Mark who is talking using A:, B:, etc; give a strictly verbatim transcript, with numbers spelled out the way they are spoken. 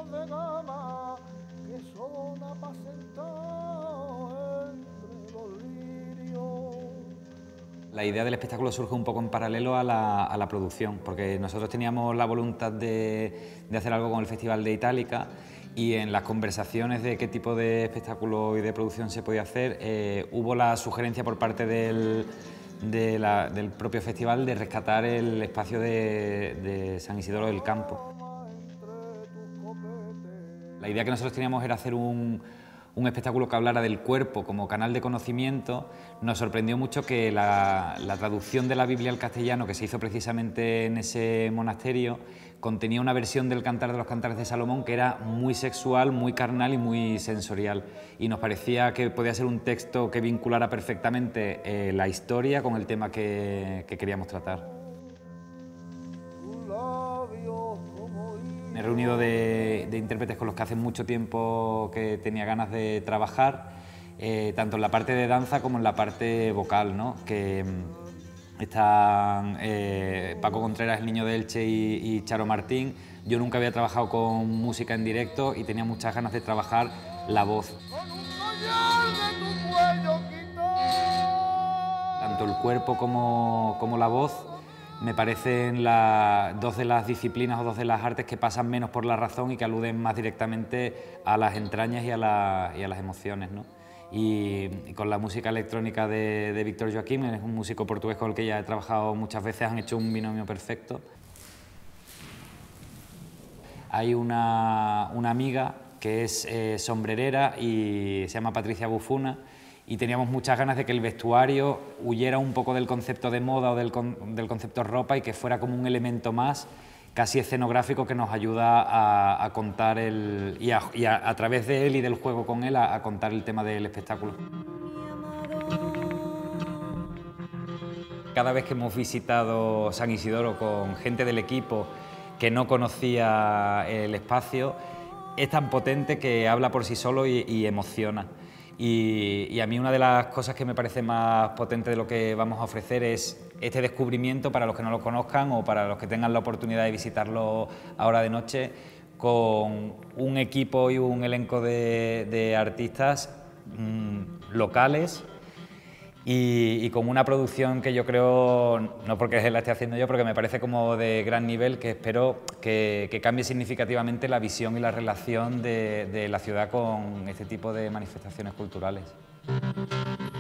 A: tonos de gama que son apacentados entre los lirios.
B: La idea del espectáculo surge un poco en paralelo a la, a la producción, porque nosotros teníamos la voluntad de, de hacer algo con el Festival de Itálica, y en las conversaciones de qué tipo de espectáculo y de producción se podía hacer, eh, hubo la sugerencia por parte del, de la, del propio festival de rescatar el espacio de, de San Isidoro del Campo. La idea que nosotros teníamos era hacer un, un espectáculo que hablara del cuerpo como canal de conocimiento. Nos sorprendió mucho que la, la traducción de la Biblia al castellano, que se hizo precisamente en ese monasterio, contenía una versión del Cantar de los Cantares de Salomón que era muy sexual, muy carnal y muy sensorial. Y nos parecía que podía ser un texto que vinculara perfectamente eh, la historia con el tema que, que queríamos tratar. Me he reunido de, de intérpretes con los que hace mucho tiempo que tenía ganas de trabajar, eh, tanto en la parte de danza como en la parte vocal, ¿no? Que mm, están eh, Paco Contreras, el Niño de Elche, y, y Charo Martín. Yo nunca había trabajado con música en directo y tenía muchas ganas de trabajar la voz. Tanto el cuerpo como, como la voz me parecen la, dos de las disciplinas o dos de las artes que pasan menos por la razón y que aluden más directamente a las entrañas y a, la, y a las emociones, ¿no? Y, y con la música electrónica de, de Víctor Joaquim, es un músico portugués con el que ya he trabajado muchas veces, han hecho un binomio perfecto. Hay una, una amiga que es eh, sombrerera y se llama Patricia Bufuna, y teníamos muchas ganas de que el vestuario huyera un poco del concepto de moda o del, con, del concepto ropa y que fuera como un elemento más casi escenográfico que nos ayuda a, a contar el, y, a, y a, a través de él y del juego con él a, a contar el tema del espectáculo. Cada vez que hemos visitado San Isidoro con gente del equipo que no conocía el espacio, es tan potente que habla por sí solo y, y emociona. Y, y a mí una de las cosas que me parece más potente de lo que vamos a ofrecer es este descubrimiento para los que no lo conozcan o para los que tengan la oportunidad de visitarlo ahora de noche, con un equipo y un elenco de, de artistas mmm, locales y, y con una producción que yo creo, no porque la esté haciendo yo, pero que me parece como de gran nivel, que espero que, que cambie significativamente la visión y la relación de, de la ciudad con este tipo de manifestaciones culturales.